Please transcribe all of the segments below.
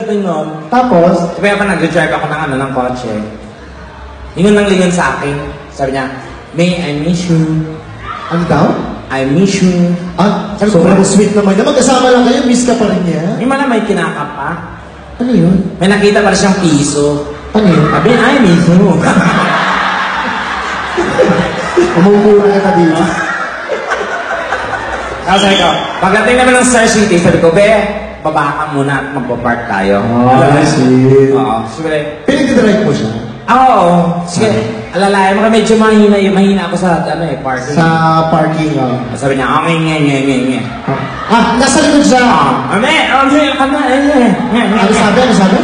din nun. Tapos? Kaya pa nag-drive ako ng kotse. Lingon sa akin. Sabi niya, May, I miss you. Ano daw? I miss you. Ah, sobrang sweet naman. Magkasama lang kayo, miss ka pa rin niya. May may kinakap pa. Ano yun? May nakita pa rin siyang piso. Ano yun? Sabi, I miss you. Umumura ka dito. Tapos sabi ko, pagdating naman ng Star City, sabi ko, Be, baba ka muna at magpapark tayo. I see. Oo. Sabi, pinag-drive mo siya? Oo. Sige, alalayan mo ka, medyo mahina ako sa parking. Sa parking, Sabi niya, nge. Ah, nasa likod siya. Ano sabi?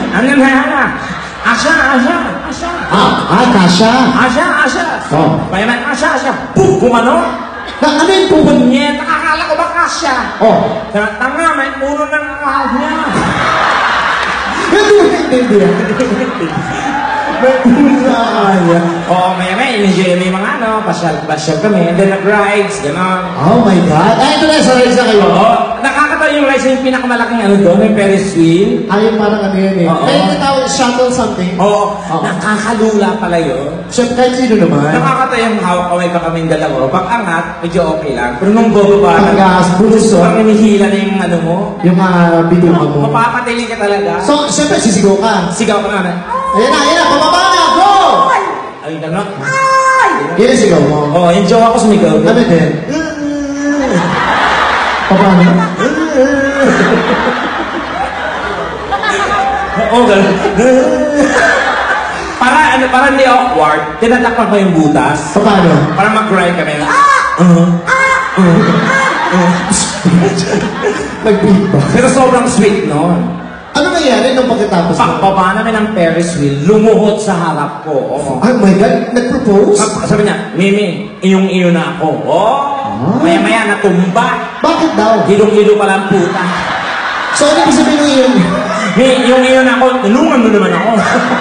Asya. Kasha. Asya. Oh. Mayaman, Asya. Gumano? Ano yung pupon niya? Niya, nakakala ko ba Asya? Oh. Tanga, may puno ng ahal niya. Hindi. May puno na kaya. Oo, mayaman, in-enjoy may mga pasyal kami, and then nag-rides, gano'n. Oh my God. Ay, ito na, sa rides na kayo. Oo. Nakakatawa yung rides yung pinakamalaking doon, yung Ferris wheel. Ay, parang ano yan eh. Oo. Ay, tinatawag, shuttle something. Oo. Nakakalula pala yun. Siyempre, kahit sino naman. Nakakatawa yung hawak-kaway pa kaming dalawa. Pag angat, medyo okay lang. Pero nung bababa, pagkas, bulusok. parang hinihila na yung mo. Yung video mo. Mapapatiling ka talaga. So, siyempre, sisigaw ka. Sigaw ka na. Ayan na, pababa na, go! Ay, gano'n. Yan ang sigaw mo. Oo, yung joke ako sumigaw. Ano din? Paano? Oo, gano'n. Para hindi awkward, tinatakpan ko yung butas. Paano? Para mag-grind kami. Nag-beatbox. Pero sobrang sweet noon. Ano nangyari nung pagkatapos mo? Pagbaba namin ng Ferris wheel, lumuhod sa harap ko. Oh. Oh my God, nag-propose? Sabi niya, Mimi, iyong-iyo na ako. Oh, maya-maya natumba. Bakit daw? Hilong-hilo pala ang puta. So, ano ibig sabihin mo yun? Iyong-iyo na ako, tulungan mo naman ako.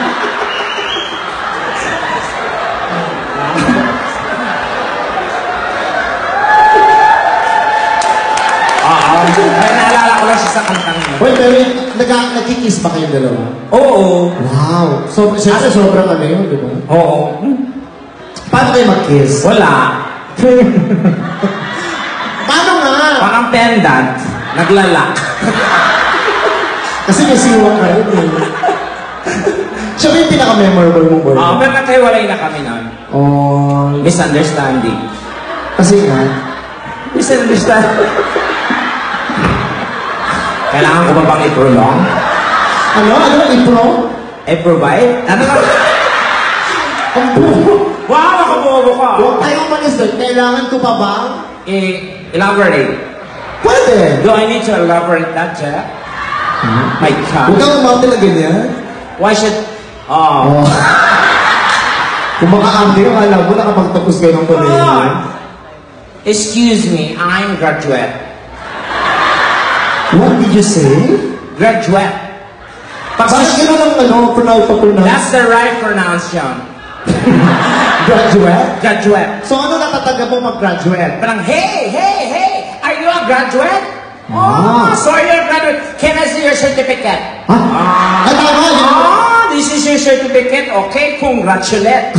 Ay, naalala ko lang siya sa kantang niya. Wait, pero nagkikiss ba kayong dalawa? Oo. Wow. So, siyempre sobrang ano yun, di ba? Oo. Paano kayo mag-kiss? Wala. Paano nga? Parang pendant, naglalak. Kasi may siwang kayo eh. Siya ba yung pinaka-memorable mong boy? Pero nagkahiwalay na kami nun. Oh. Misunderstanding. Kasi nga? Misunderstanding. Kailangan ko ba bang i-prolong? Ano? Ano? I-pro? I-provide? Ano ba? Ang buho. Wow, nakabobo ka! Huwag tayong manis doon. Kailangan ko pa bang? Elaborate. Pwede. Do I need to elaborate that, Jeff? My God. Huwag kang umarte na ganyan. Why should... Oh. Kung maka-arte yung alam mo, nakapagtapos kayo ng kolehiyo. Excuse me, I'm graduate. What did you say? Graduate. Bakit ka na ng pronounce? That's the right pronunciation. Graduate? Graduate. So ano natataga mo mag-graduate? Parang, hey, are you a graduate? So you're a graduate. Can I see your certificate? Tama yun. This is your certificate. Okay, congratulate.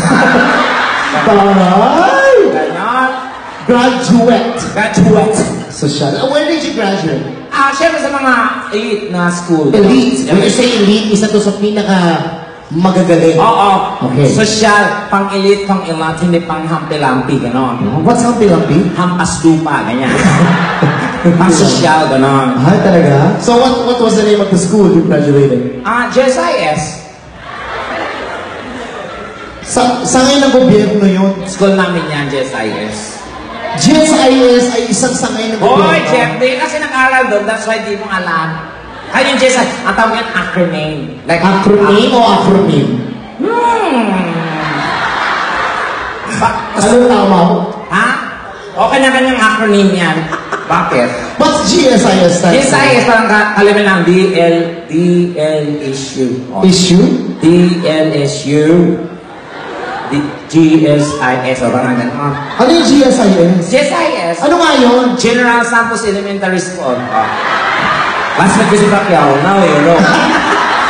Taray! Ganon. Graduate. Social. Where did you graduate? Siyempre sa mga elite na school. Elite? When you say elite, isa to sa pinaka magagaling. Oo. Okay. Social, pang-elite, pang-ilat, hindi pang-hampi-lampi, gano'n. What's hampi-lampi? Hampas lupa, ganyan. Pang-social, gano'n. Ah, talaga? So what was the name of the school you graduated? JSIS. Sangay ng gobyerno yun. School namin yan, JSIS. GSIS ay isang sangay ng gobyerno. Hoy, Jeff, di kasi nag-aral doon, that's why di mo alam. Ay, yung JSIS, ang tawag yan, acronym. Like, acronym o acronym? Ano tama mo? Ha? O kanya-kanyang acronym yan. Bakit? What's GSIS? GSIS, parang kalimin lang, DL issue. Issue? DLSU. GSIS, o parang gano'n. Ano yung GSIS? GSIS? Ano nga yun? General Santos Elementary School. Mas nag-isip Pacquiao, now you know.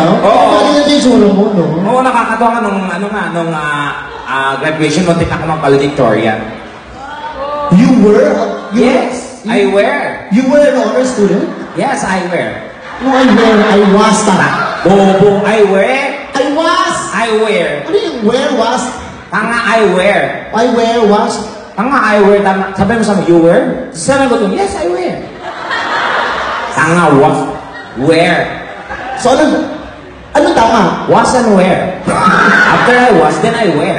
now? Oo. Bakit yung tsura mo, no? Oo, nakakatawa ka nung graduation, muntik ako mag-valedictorian. You were? Yes, I wear. You were an honor student? Yes, I wear. No, I was. Bobo, I wear. I was! I wear. Ano yung where was? Tanga, I wear. I wear was? Tanga, I wear. Tama. Sabi mo sa you wear? Sabi ko yes, I wear. Tanga, was. Wear. So ano tama? Was and wear. After I was, then I wear.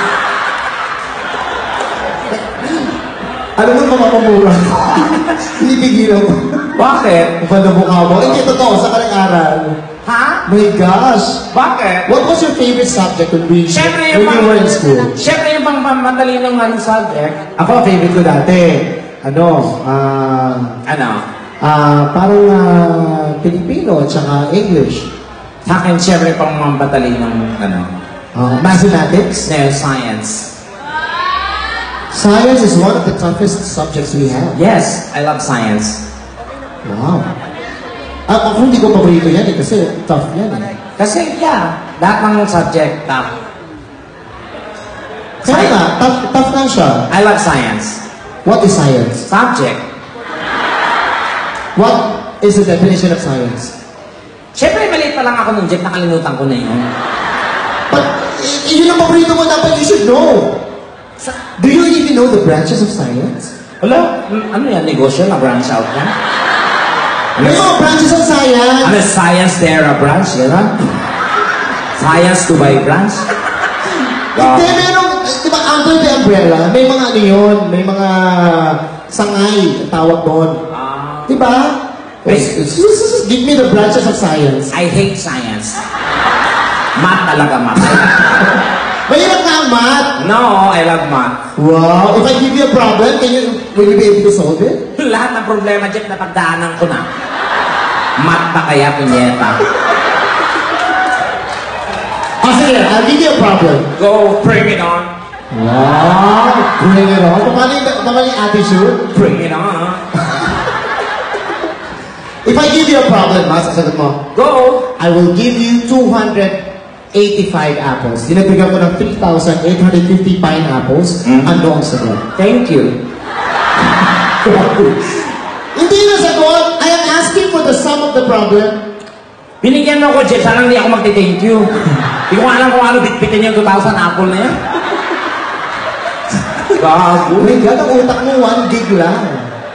Ano mo mamamura? Hinipigilan mo. Bakit? Upal na mukha mo. Hindi, totoo. Sa aral. Ha? My gosh. Bakit? What was your favorite subject when Siyempre you yung were in school? Siyempre yung pang matalinong subject. Ako, favorite ko dati. Ano? Parang Pilipino at saka English. Sa akin, siyempre pang matalinong Mathematics. no, science. Science is one of the toughest subjects we have. Yes, I love science. Wow. Ako hindi ko paborito yan kasi tough yan Kasi, lahat ng subject, tough. Kaya nga, tough lang siya. I love science. What is science? Subject. What is the definition of science? Siyempre, maliit pa lang ako nung Jeff, nakalimutan ko na yun. But, yun ang paborito mo, dapat you should know. Do you even know the branches of science? Wala, ano yan, negosyo na branch out yan? May mga branches of science. Ano, science there a branch, gano'n? Science to by branch? Hindi, merong, di ba, under the umbrella, may mga ano yun, may mga sangay, tawag doon. Di ba? Give me the branches of science. I hate science. Math talaga, math. Mahirap nga ang math. No, I love math. Wow, if I give you a problem, will you be able to solve it? Lahat ng problema, Jeff, na pagdaanan ko na. Math pa kaya, pinyeta. Sige, I'll give you a problem. Go, bring it on. Wow, bring it on. Paano yung attitude? Bring it on. If I give you a problem, sasagot mo, Go. I will give you 285 apples. Dinagdagan ko ng 3,850 pineapples. Ano ang sagot? Thank you. Hindi na sagot. I am asking for the sum of the problem. Binigyan mo ko, Jeff, sana hindi ako magti-thank you. Hindi ko alam kung ano bitbitin yung 2,000 apple na yan. Gago. Oh my God, ang utak mo 1 gig lang.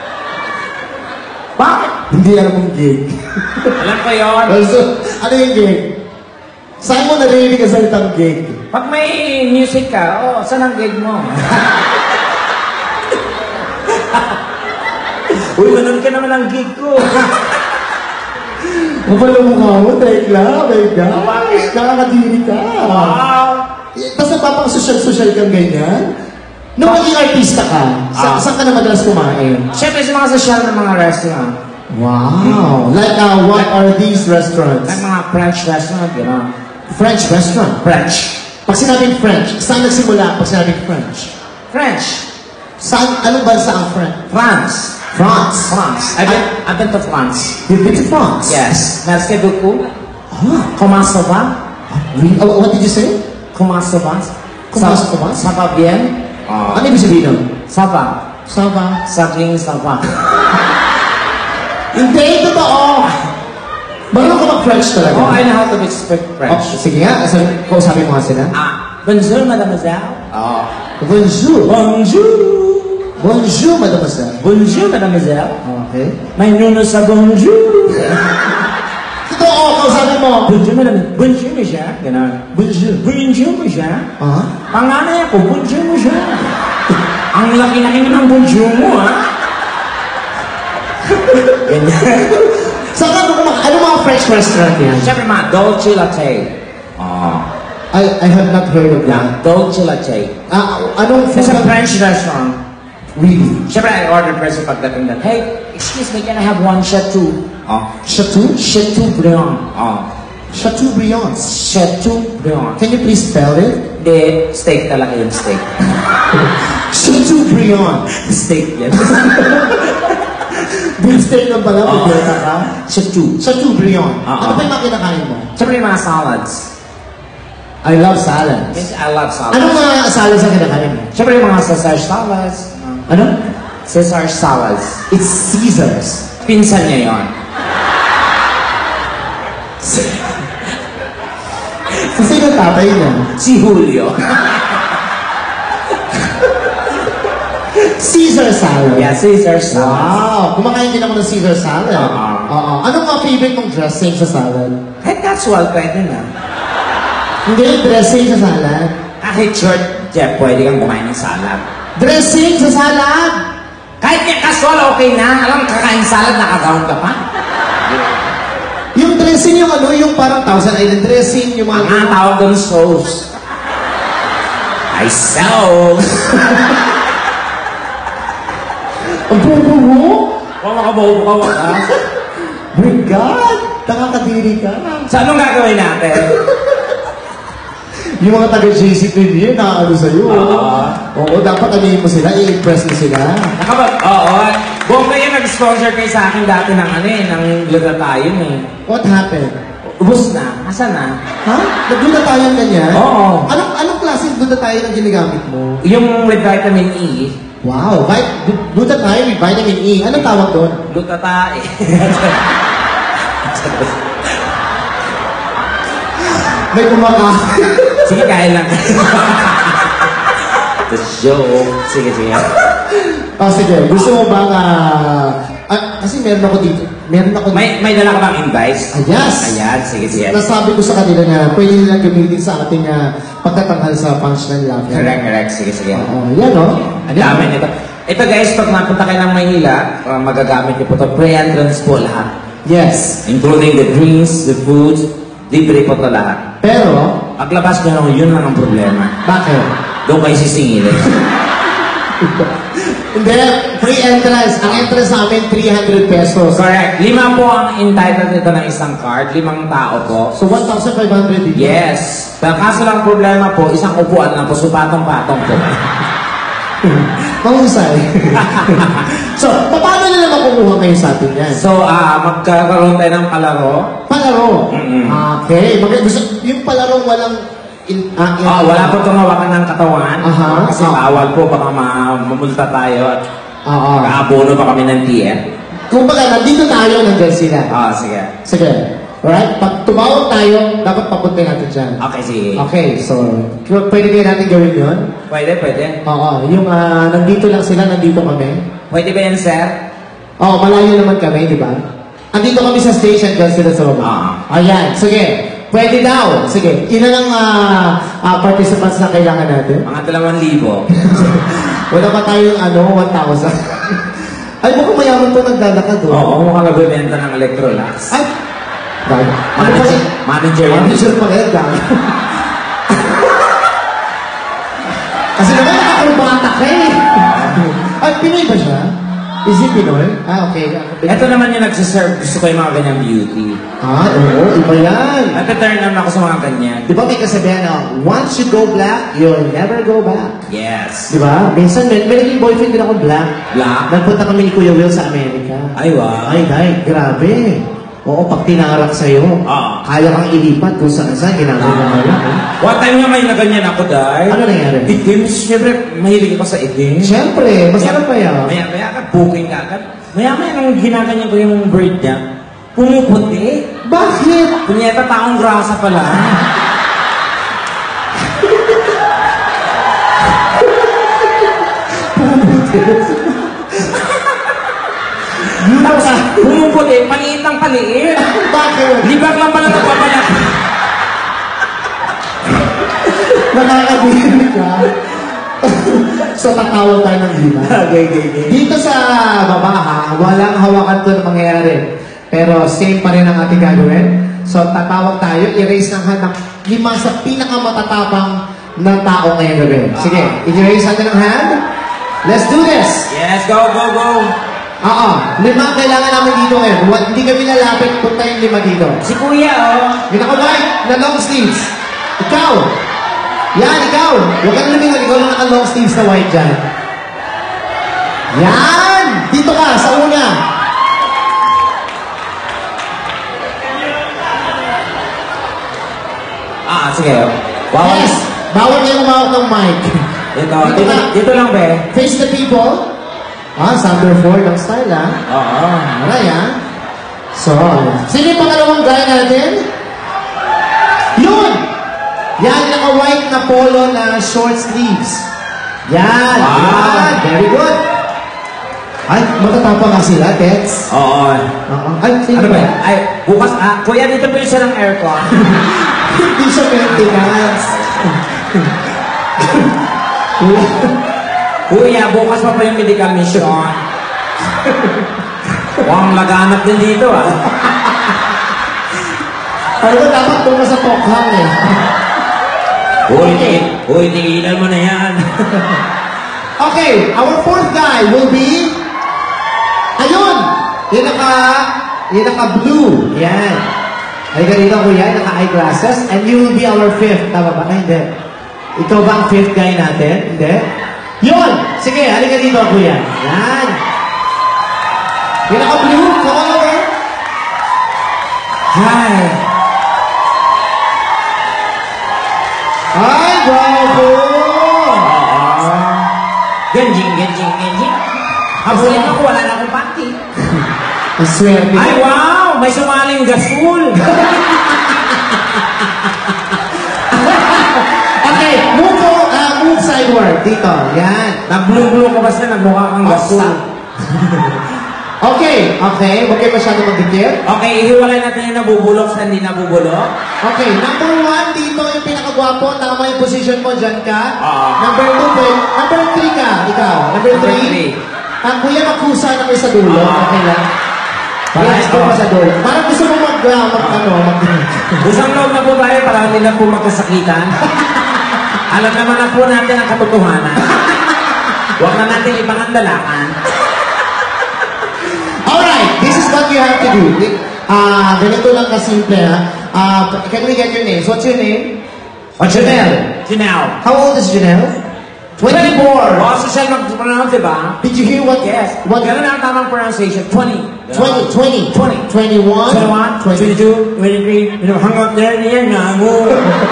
Bakit? Hindi alam mong gig. Alam ko yun. Also, ano yung gig? Saan mo narinig ang salitang gig? Pag may music ka, saan ang gig mo? Uy, ganun ka naman ang gig ko. Mapala mukha mo, tekla. Oh my God. Bakit? Nakakadiri ka. Wow. Tapos nagpapang-social ka ganyan? Nung naging artista ka, saan ka na madalas kumain? Siyempre sa mga social na mga restaurant. Wow! Like, what are these restaurants? Like mga French restaurant, gano'n. French restaurant? French. Pag sinabing French, saan nagsimula pag sinabing French? French. Saan, anong bansa ang French? France. France. France. I've been to France. You've been to France? Yes. Merci beaucoup. Huh? Comment ça va? Really? Oh, what did you say? Comment ça va? Comment ça va? Ça va bien? Ano ibig sabihin nun? Ça va. Saba. Saging ça va. Hindi, totoo! Marunong ka mag-French talaga? Oh, I know how to speak French. Oh, sige nga, kausapin mo nga sila. Bonjour, mademoiselle. Bonjour. Bonjour. Bonjour, mademoiselle. Bonjour, mademoiselle. Okay. May nuno sa bonjour. Totoo, kausapin mo. Bonjour, madame. Bonjour, monsieur. Ganon. Bonjour. Bonjour, monsieur. Panganay ako, bonjour, monsieur. Ang laki-laki ng bonjour mo, ha? Ganyan. Saan ka ano mga French restaurant yan? Siyempre, Dolce Latte. I have not heard of that. Dolce Latte. Anong It's a French restaurant. Really? Siyempre, I ordered first pagdating doon. Hey, excuse me, can I have one chateau? Chateau? Chateaubriand. Chateaubriand. Chateaubriand. Can you please spell it? Hindi, steak talaga yung steak. Chateaubriand. Steak yan. Beefsteak lang pala, bibeta ka. Chachu. Chateaubriand. Ano pa yung mga kinakain mo? Siyempre yung mga salads. I love salads. Yes, I love salads. Anong mga salads ang kinakain mo? Siyempre yung mga Caesar salads. Ano? Caesar salads. It's Caesars. Pinsan niya yun. So, sino tatay niya? Si Julio. Caesar salad. Yeah, Caesar salad. Wow! Kumakain din ako ng Caesar salad. Oo. Anong mga favorite mong dressing sa salad? Kahit casual, pwede na. Hindi, dressing sa salad. Kahit short, Jeff, pwede kang kumain ng salad. Dressing sa salad! Kahit yung casual, okay na. Alam, kakain salad, nakagown ka pa. Yung dressing yung ano, yung parang Thousand Island dressing, yung mga... Ang tawag doon sauce. Ay, sauce. Ang bubo mo? Huwag makabaho ka, wakas. My God! Nakakadiri ka. So, anong gagawin natin? Yung mga taga-JC Premier, nakaano sa'yo. Oo, dapat ano mo sila, i-impress mo sila. Oo. Buong kayo nag-sponsor kayo sa akin dati ng ng glutathione eh. What happened? Ubus na. Asa na? Ha? Nagdudatayan ka niya? Oo. Anong klaseng dudatayan ang ginagamit mo? Yung with vitamin E. Wow, glutathione with vitamin E. Anong tawag doon? Glutathione. May kumakain. Sige, kain lang. The joke. Sige. Sige. Gusto mo bang, kasi meron ako dito. May dala ka bang invites? Yes. Ayan, sige. Nasabi ko sa kanila na pwede nilang gamitin sa ating pagtatanghal sa Punchline Lab. Correct. Sige. Oo, yan o. Ang dami nito. Ito guys, pag napunta kayo ng Maynila, magagamit niyo po ito. Pre-entrance po lahat. Yes. Including the drinks, the food, libre po ito lahat. Pero, Paglabas nyo lang, yun lang ang problema. bakit? Doon kayo sisingilin. Hindi, free entrance. Ang entrance sa amin, 300 pesos. Correct. 5 po ang entitled nito ng isang card. 5 tao po. So, 1,500 dito. Yes. Kaso lang problema po, isang upuan lang po, so patong-patong po. Mahusay. So, paano nila makukuha kayo sa atin yan? So, magkakaroon tayo ng palaro. Palaro. Mm-mm. Okay. Yung palarong walang... Wala po itong hawakan ng katawan. Aha. Kasi bawal po, baka mamulta tayo at mag-aabono pa kami ng TF. Kung baga, nandito tayo, nandyan sila. Sige. Sige. Alright? Pag tumawag tayo, dapat papunta natin dyan. Okay, sige. Okay, so, pwede kaya natin gawin yun? Pwede. Oo. Yung nandito lang sila, nandito kami. Pwede ba yan, sir? Oo, malayo naman kami, di ba? Andito kami sa station, dyan sila sa baba. Ayan, sige. Pwede daw. Sige, ilan ang participants na kailangan natin? Mga 2,000. Wala pa tayong 1,000. Ay, mukhang mayaman to naglalakad. Oo, mukhang nagbebenta ng Electrolux. Ay, gago. Ano pa siya? Manager. Manager pa rin, gago. Kasi naman nakakurbata ka eh. Ay, Pinoy ba siya? Is it Pinoy? Okay. Ito naman yung nagsiserve. Gusto ko yung mga ganyang beauty. Oo, iba yan. Nata-turn on ako sa mga ganyan. Di ba may kasabihan na, once you go black, you'll never go back. Yes. Di ba? Minsan, may naging boyfriend din ako black. Black? Nagpunta kami ni Kuya Will sa Amerika. Ay, wow. Ay, grabe. Oo, pag tinarak sa'yo, kaya kang ilipat kung saan-saan, ginagawa mo lang. One time nga may naganyan ako, dahil. Ano nangyari? Itim. Siyempre, mahilig ako sa itim. Siyempre, masarap pa yan. Maya ka, booking ka agad. Maya nung ginaganyan ko yung bird niya, pumuputi. Bakit? Kunyeta, taong grasa pala. Tapos, pumuputi, paliit ng paliit. Bakit? Libak lang pala nagpapanak. Nakakabili ka. So, tatawag tayo ng lima. Okay. Dito sa baba ha, walang hawakan to na mangyayari. Pero same pa rin ang ating gagawin. So, tatawag tayo, i-raise ng hand ng 5 sa pinakamatatapang na tao ngayong gabi. Sige, i-raise natin ang hand. Let's do this! Yes, go. Oo, 5 kailangan namin dito ngayon. Hindi kami lalapit, punta yung 5 dito. Si Kuya, Yung naka-white na long sleeves. Ikaw! Yan, ikaw! Huwag kang lumingon, ikaw lang naka-long sleeves na white dyan. Yan! Dito ka, sa una. Sige. Bawal. Yes! Bawal kayo umawak ng mic. Dito lang, be. Face the people. Thunder Ford ang style, Oo. Alright, So, sino yung pangalawang guy natin? Yun! Yan, naka-white na polo na short sleeves. Yan! Yan! Very good! Ay, matatapang nga sila, Tex. Oo. Ay, sino Ano ba ba? yan? Ay, bukas, kuya, dito po yung siya ng aircon. Hindi siya maintenance. Kuya, bukas pa yung medical mission. Huwag laganap din dito, Ano ba, dapat tunga sa tokhang Uy, tingilan mo na yan. Okay, our fourth guy will be... Ayun! Yung naka-blue. Yan. Halika dito, kuya. Naka-eyeglasses. And you will be our fifth. Tama ba? Ay, hindi. Ikaw ba ang fifth guy natin? Hindi. Yun! Sige, halika dito, kuya. Yan. Yung naka-blue. Come on over. Hi. Ay, bravo! Ganjing. Habulin ako, wala na akong panty. Ang swerte. Ay, wow! May sumaling gasol. Okay, move sideward. Dito, yan. Nag-blue-blue ka basta, nagmukha kang gasol. Okay. Huwag kayo masyado magdikit. Okay, ihiwalay natin yung nabubulok sa hindi nabubulok. Okay, number 1 dito yung pinakagwapo. Tama yung position mo, dyan ka. Number 2, number 3 ka, ikaw. Number 3. Ang kuya magkusa na kayo sa dulo. Okay lang. Yes, ko pa sa dulo. Parang gusto mo Usang loob na po tayo para hindi na po magkasakitan. Alam naman na po natin ang katotohanan. Huwag na natin ibang andalakan. Alright, this is what you have to do. Ganito lang kasimple, can we get your names? What's your name? Janelle. Janelle. How old is Janelle? 24. Oh, so siya mag-pronounce, diba? Did you hear what? Yes. What? Ganun ang tamang pronunciation. 20. 20. 21. 21, 22, 23, hanggang there yan nga mo.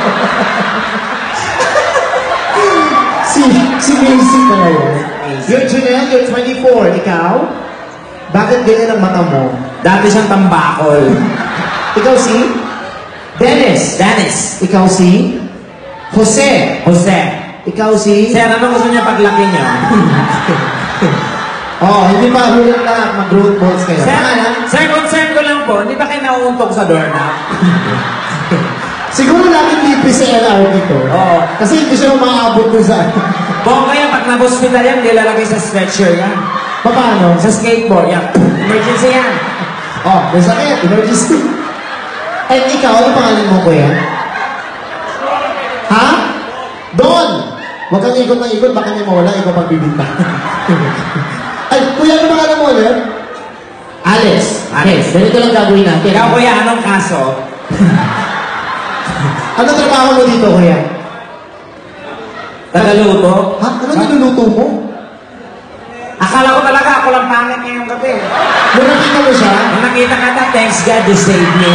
Si Macy pala yun. You're Janelle, you're 24. Ikaw? Bakit ganyan ang mata mo? Dati siyang tambakol. Ikaw si? Dennis. Ikaw si? Jose. Ikaw si? Sir, ano gusto niya paglaki niyo? Hindi pa hulang na mag-road balls kayo. Sir, concern ko lang po, hindi ba kayo nauuntog sa doorknob? Siguro laging libre sa LRT to. Oo. Kasi hindi siya umaabot doon sa... Bongga yan, pag na-hospital yan, hindi lalagay sa stretcher yan. Paano? Sa skateboard, yan. Emergency yan. May sakit. Emergency. And ikaw, ano pangalan mo, kuya? Ha? Don! Huwag kang ikot ng ikot, baka niya mawala, ikaw pagbibinta. Ay, kuya, ano pangalan mo ulit? Alex. Ganito lang gagawin natin. Ikaw, kuya, anong kaso? Ano trabaho mo dito, kuya? Tagaluto? Ha? Ano niluluto mo? Akala ko talaga ako lang pangit ngayong gabi. Nung nakita mo siya? Nung nakita ka na, thanks God, you saved me.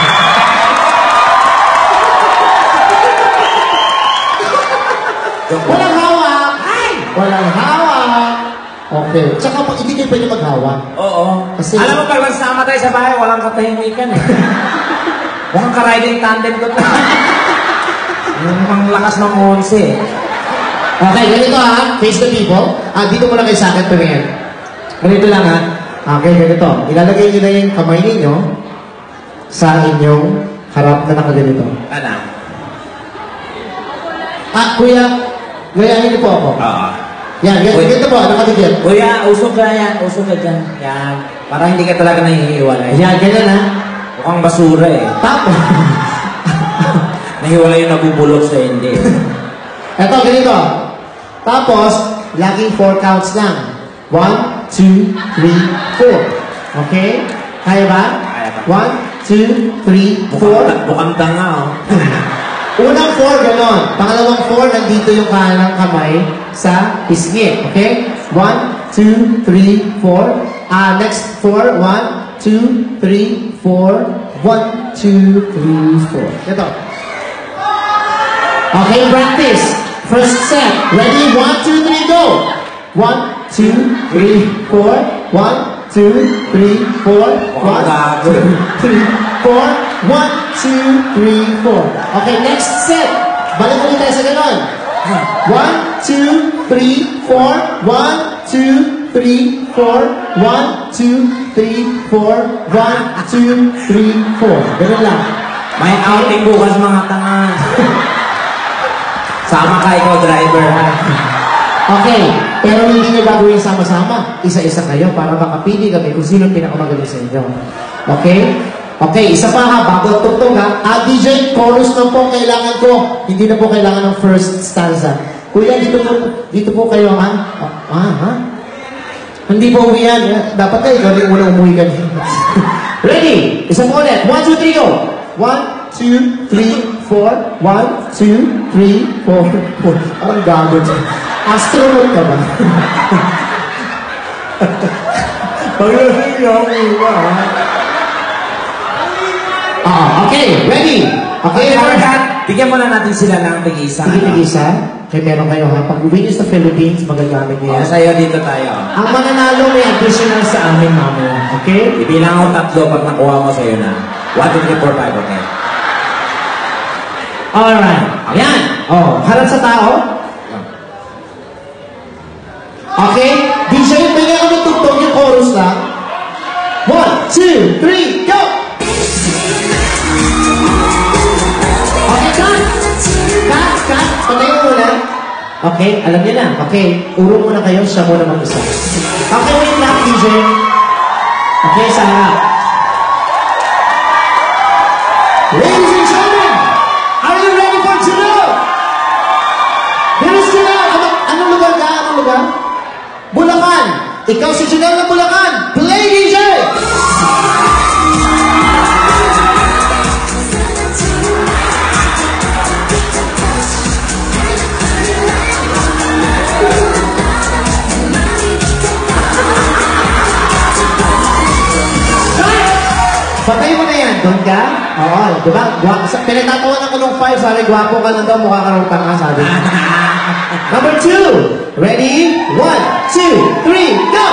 Walang hawak! Walang hawak! Okay. Tsaka hindi kayo pwede maghawak. Oo. Kasi- Alam mo, pag nagsama tayo sa bahay, walang katahimikan eh. Mukhang ka-riding tandem ko to. Mukhang lakas ng 11 eh. Okay, ganito face the people. Dito mo lang kayo sa akin, tumingin. Ganito lang Okay, ganito. Ilalagay nyo na yung kamay ninyo sa inyong harap na nakaganito. Ano? Kuya, gayahin niyo po ako. Oo. Yan, ganito po, nakabigyan. Kuya, usog ka yan. Usog ka dyan. Yan. Para hindi ka talaga nahihiwalay. Yan, ganyan Mukhang basura eh. Tapos, Nahiwalay yung nabubulok sa hindi. eto, ganito. Tapos, laging 4 counts lang. 1, 2, 3, 4. Okay? Kaya ba? Kaya ba. 1, 2, 3, 4. Mukhang tanga oh. Unang 4, ganon. Pangalawang 4, nandito yung kanang kamay sa pisngi. Okay? 1, 2, 3, 4. Next 4. 1, 2, 3, 4. 1, 2, 3, 4. Ito. Okay, practice. First set. Ready? 1, 2, 3, go. 1, 2, 3, 4. 1, 2, 3, 4. 1, 2, 3, 4. 1, 2, 3, 4. Okay, next set. Balik ulit tayo sa ganon. 1, 2, 3, 4. 1, 2, 3, 4. 1, 2, 3, 4. 1, 2, 3, 4. Ganun lang. May outing bukas mga tanga. Sama ka ikaw, driver, ha? Okay, pero hindi nyo gagawin sama-sama. Isa-isa kayo para makapili kami kung sino pinakamagaling sa inyo. Okay? Okay, isa pa ha, bago tugtog ha. DJ, chorus na po kailangan ko. Hindi na po kailangan ng first stanza. Kuya, dito po kayo ha. Ha? Hindi po uwi yan. Dapat kayo, ikaw yung unang umuwi ka. Ready? Isa po ulit. 1, 2, 3, go! 1, 2, 3, 4. 1, 2, 3, 4. 4. Parang gago dyan. Astronaut ka ba? Paglasing niya ako iba, ha? Okay, ready? Okay, bigyan muna natin sila ng tig-isa. Sige, tig-isa. Kaya meron kayo, ha? Pag uwi niyo sa Philippines, magagamit niyo. Sa'yo, dito tayo. Ang mananalo may additional sa amin, mamaya. Okay? Ibilang ako 3 pag nakuha mo sa'yo na. 1, 2, 3, 4, 5, okay? Alright. Ayan. Harap sa tao. Okay? DJ, bigyan kami tugtog yung chorus lang. 1, 2, 3, go! Okay, cut! Cut! Patay mo muna. Okay, alam niyo na. Okay, uro muna kayo, siya muna mag-isa. Okay, wait lang, DJ. Okay, sa harap. Ladies and gentlemen, are you ready for Janelle? There is Janelle. Anong lugar ka? Anong lugar? Bulacan. Ikaw si Janelle ng Bulacan. Play, DJ! Patay mo na yan. Doon ka? Oo. Diba? Pinagtatawanan ko nung 5. Sabi, gwapo ka lang daw. Mukha ka ng tanga, sabi. Number 2. Ready? 1, 2, 3, go!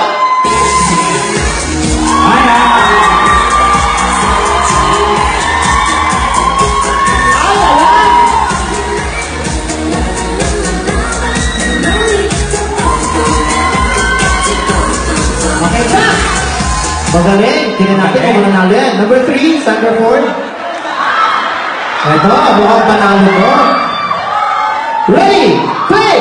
Okay, stop! Magaling. Tingnan natin kung mananalo yan. Number 3, Sandra Ford. Ito, mukhang panalo ko. Ready? Play!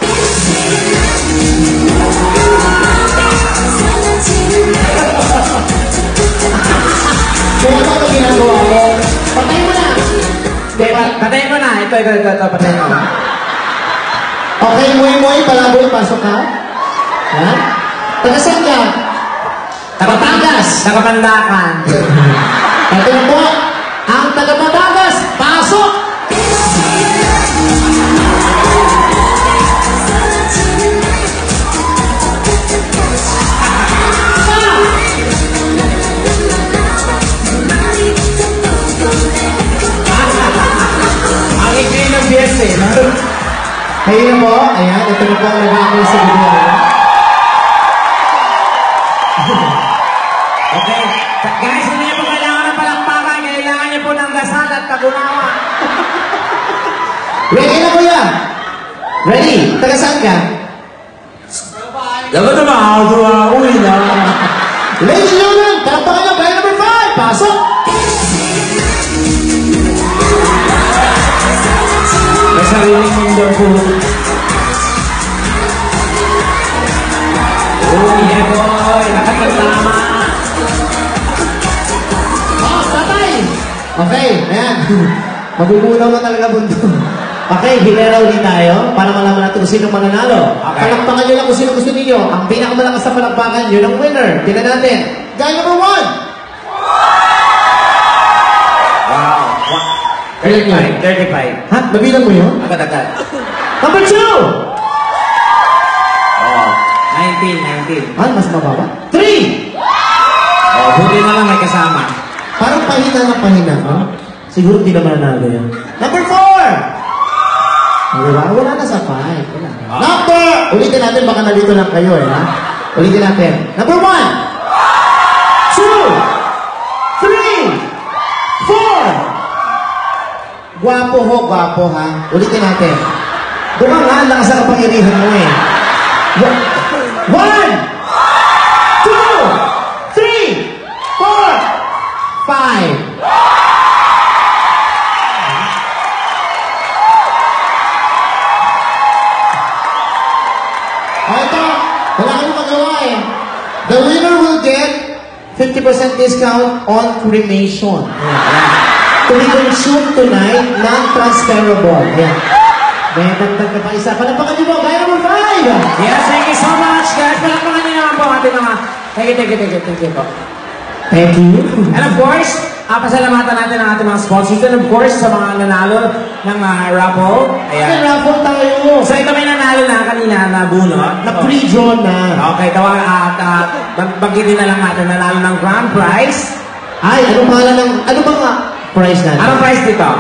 Kaya ito ang ginagawa mo. Patay mo na. Patay mo na. Ito, patay mo na. Okay, Moy, palaboy, pasok ka. Yan. Tagasan ka. Batangas! Nakapandakan. Ito na po, ang taga-Batangas, pasok! Ang ikli ng BS eh. Kayo na po, ayan, ito na po ang nag-aamay sa video. Okay. Guys, hindi niyo po kailangan ng palakpakan. Kailangan niyo po ng dasal at kagunawa. Ready na kuya? Ready? Taga-saan ka? Dapat naman, uwi na. Ladies and gentlemen, palakpakan niyo, player number 5, pasok! May sariling mundo po. Oh, yeah boy. Nakapagtama. Patay! Okay, ayan. Magugunaw na talaga bundo. Okay, hineraw din tayo para malaman natin kung sino mananalo. Okay. Palakpakan nyo lang kung sino gusto ninyo. Ang pinakamalakas sa palakpakan, yun ang winner. Tingnan natin. Guy number 1! Wow. 35. 35. Ha? Nabilang mo yun? Agad-agad. Number 2! Oh. 19. Ah, mas mababa. 3! Oh, buti na lang may kasama. Parang pahina ng pahina. Huh? Siguro di naman nanalo yan. Number 4! Diba? Wala na sa 5. Wala na. Number! Ulitin natin, baka nalito lang kayo eh, ha? Ulitin natin. Number 1, 2, 3, 4. Gwapo ho, gwapo ha. Ulitin natin. Dumang ha, lakas ang kapangyarihan mo eh. 1, 2, 3, 4, 5. Ito, wala kang magawa eh. The winner will get 50% discount on cremation. To be consumed tonight, non-transferable. Yan. May dagdag na pa isa. Palapakan niyo po, kaya number 5! Yes, thank you so much, guys. Palapakan niyo naman po ating mga... Thank you po. Thank you. And of course, pasalamatan natin ang ating mga sponsors. And of course, sa mga nanalo ng raffle. May raffle tayo. So ito may nanalo na kanina na bunot. Na pre-draw na. Okay, tawag at baggitin na lang natin nanalo ng grand prize. Ay, ano bang prize natin? Anong prize dito?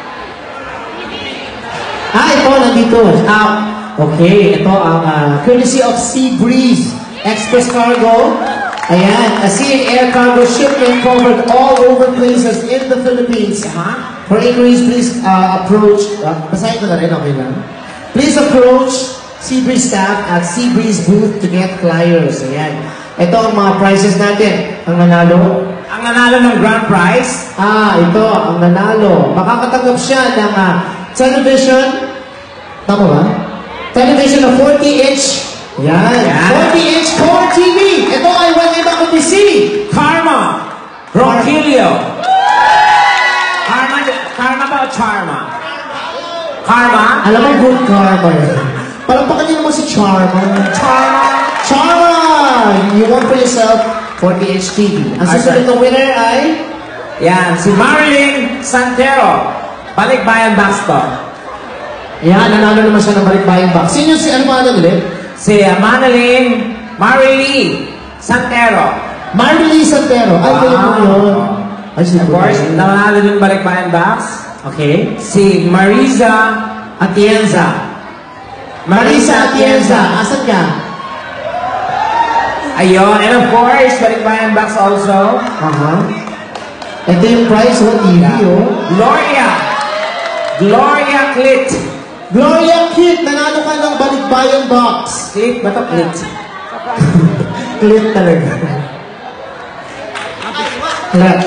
Ito, nandito. Okay, ito ang courtesy of Sea Breeze Express Cargo. Ayan, a sea and air cargo shipment covered all over places in the Philippines. For inquiries, please approach, basahin ko na rin, okay lang. Please approach Seabreeze staff at Seabreeze booth to get flyers. Ayan. Ito ang mga prizes natin. Ang nanalo. Ang nanalo ng grand prize? Ito, ang nanalo. Makakatanggap siya ng television. Tama ba? Television na 40-inch. Yan. 40-inch Core TV. Ito ay 1 ibang PC. Karma. Rogelio. Karma ba o Charma? Karma? Alam mo, good karma yun. Palampakan niyo naman si Charma. Charma! You want for yourself 40-inch TV. Ang susunod na winner ay... Yan, si Marilyn Santero. Balikbayan Basto. Yan, nanalo naman siya ng Balikbayan Box. Sino si ano pa ulit? Si Marilyn Santero. Marilyn Santero. Ay, kayo po yun. Of course, nanalo ng Balikbayan Box. Okay. Si Marisa Atienza. Marisa Atienza. Asan ka? Ayun. And of course, Balikbayan Box also. Ito yung prize o TV o. Gloria Clit. Gloria Clit, nanalo ka ng Balikbayan Box. Clit ba ito? Clit. Clit talaga. Clit.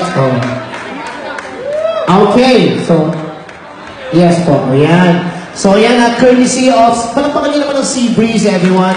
Okay, so, yes po, ayan. So, ayan, courtesy of, palampakan niyo naman ng Sea Breeze, everyone.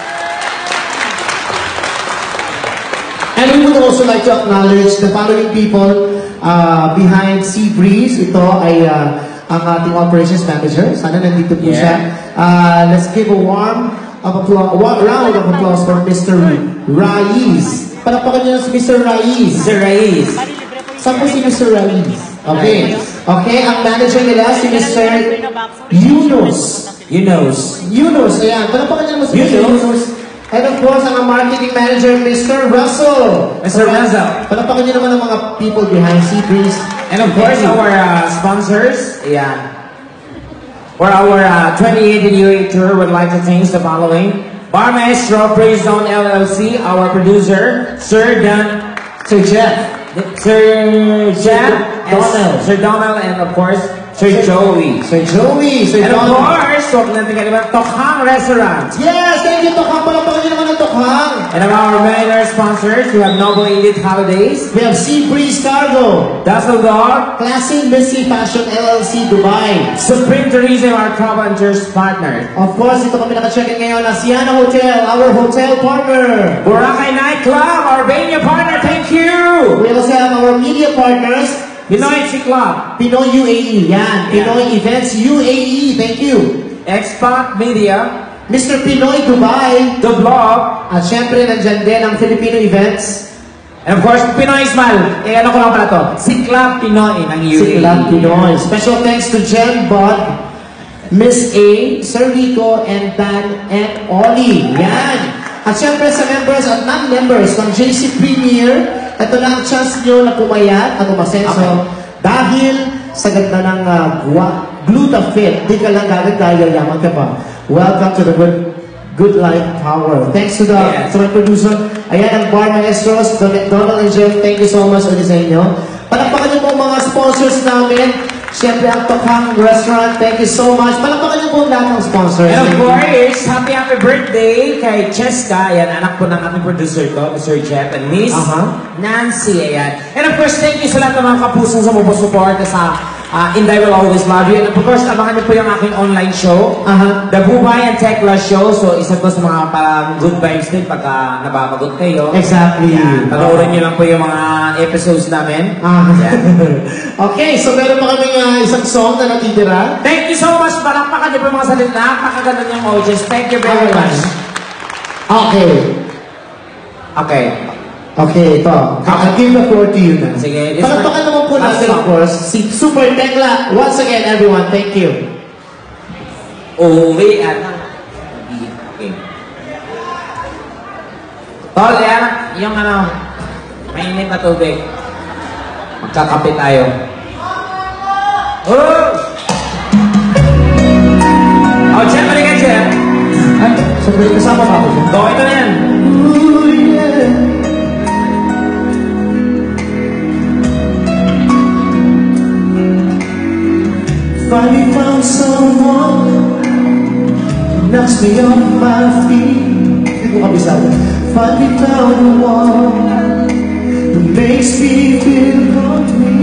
And we would also like to acknowledge the following people behind Sea Breeze. Ito ay ang ating operations manager. Sana nandito po siya. Let's give a round of applause for Mr. Raiz. Palampakan niyo na si Mr. Raiz. Mr. Raiz. Saan po si Mr. Raiz? Okay. Okay, ang manager nila si Mr. Yunus. Ayan. Palampakan niyo naman si Mr. Yunus. And of course, ang marketing manager, Mr. Russell. Palampakan niyo naman ang mga people behind Sea Breeze. And of course, our sponsors. Yeah. For our 2018 UAE tour, we'd like to thank the following. Bar Maestro, Praise Zone LLC, our producer, Sir Jeff, Sir Donald, and of course, Sir Joey. And of course, Tokhang Restaurant. Yes, thank you, Tokhang. Palampakan niyo naman ang Tokhang. And of our main sponsors, we have Noble Elite Holidays. We have Sea Breeze Cargo. Dusseldorf. Classic Missy Fashion LLC, Dubai. Supreme Tourism, our travel and tourist partner. Of course, ito kami naka-check-in ngayon. Asiana Hotel, our hotel partner. Boracay Nightclub, our venue partner. Thank you. We also have our media partners. Pinoy Club. Pinoy UAE, yan. Pinoy Events UAE, thank you. Expat Media. Mr. Pinoy Dubai. The Vlog. At syempre, nandyan din ang Filipino Events. And of course, Pinoy Smile. Ano ko lang pala to? Si Club Pinoy ng UAE. Si Club Pinoy. Special thanks to Jen Bod, Miss A, Sir Rico, and Dan, and Ollie. Yan. At syempre sa members at non-members ng JC Premier, ito na ang chance nyo na pumayat at umasenso dahil sa ganda ng Glutafit. Di ka lang gagad dahil yaman ka pa. Welcome to the Good Life Power. Thanks to the producer. Ayan ang Bar Maestros, Donald and Jeff. Thank you so much ulit sa inyo. Palakpakan niyo po mga sponsors namin. Siyempre ang Tokhang Restaurant. Thank you so much. Palakpakan niyo po lahat ng sponsors. And of course, happy birthday kay Cheska. Ayan, anak po ng aming producer ko, Mr. Jeff and Miss Nancy. Ayan. And of course, thank you sa lahat ng mga kapusong sumusuporta sa Inday Will Always Love You. And of course, abangan niyo po yung aking online show, The Bubay and Tekla Show. So, isa to sa mga parang good vibes din pagka nababagot kayo. Exactly. Panoorin niyo lang po yung mga episodes namin. Okay, so meron pa kami isang song na natitira. Thank you so much. Palakpakan niyo po mga salita. Napakaganda niyong audience. Thank you very much. Okay. Okay. Okay, ito. I'll give the floor to you na. Sige. Palakpakan naman po natin, of course, si Super Tekla. Once again, everyone, thank you. Uwi at okay. Tol, yan. Yung mainit na tubig. Magkakape tayo. Oh! Oh, Jeff, balik ka, Jeff. Ay, sabi, kasama ka ako. Go, ito na yan. Ooh, yeah. Finally found someone who knocks me off my feet. Hindi ko kabisado. Finally found the one who makes me feel complete.